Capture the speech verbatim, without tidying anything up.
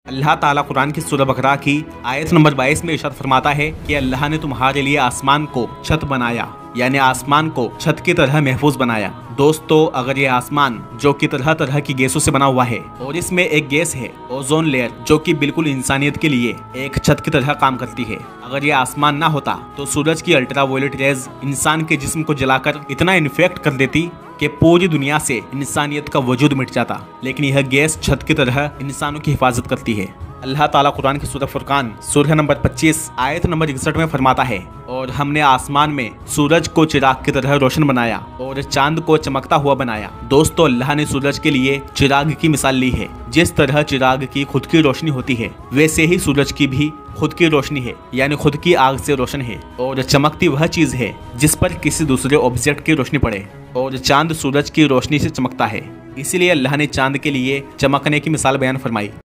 अल्लाह ताला कुरान की सूरह बकरा की आयत नंबर बाईस में इरशाद फरमाता है कि अल्लाह ने तुम्हारे लिए आसमान को छत बनाया, यानी आसमान को छत की तरह महफूज बनाया। दोस्तों, अगर ये आसमान जो कि तरह तरह की गैसों से बना हुआ है और इसमें एक गैस है ओजोन लेयर, जो कि बिल्कुल इंसानियत के लिए एक छत की तरह काम करती है, अगर ये आसमान ना होता तो सूरज की अल्ट्रावायलेट रेज इंसान के जिस्म को जलाकर इतना इन्फेक्ट कर देती कि पूरी दुनिया से इंसानियत का वजूद मिट जाता। लेकिन यह गैस छत की तरह इंसानों की हिफाजत करती है। अल्लाह ताला कुरान की सूरह फुरकान सूरह नंबर पच्चीस आयत नंबर इकसठ में फरमाता है, और हमने आसमान में सूरज को चिराग की तरह रोशन बनाया और चांद को चमकता हुआ बनाया। दोस्तों, अल्लाह ने सूरज के लिए चिराग की मिसाल ली है। जिस तरह चिराग की खुद की रोशनी होती है, वैसे ही सूरज की भी खुद की रोशनी है, यानी खुद की आग से रोशन है। और चमकती वह चीज है जिस पर किसी दूसरे ऑब्जेक्ट की रोशनी पड़े, और चांद सूरज की रोशनी से चमकता है। इसीलिए अल्लाह ने चांद के लिए चमकने की मिसाल बयान फरमाई।